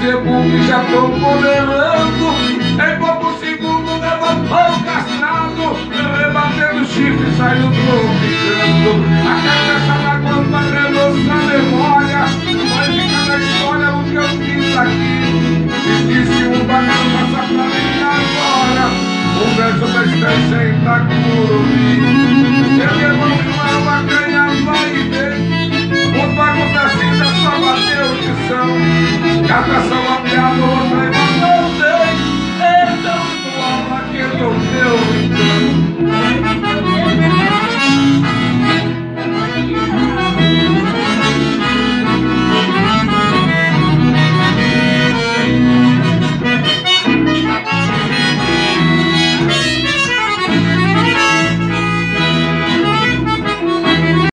zebu que já tô modelando. Em poucos segundos levantou o castrado, rebatendo o chifre e saiu tropicando. A cabeça da guampa redoça a memória, vai ficar na história o que eu fiz aqui. E disse um bacana passa pra mim agora, um verso da estância em Itacururi. Ele não é uma canha, vai e vem. Os bagos da cinta só bateu de som. Catação ameaçou, outra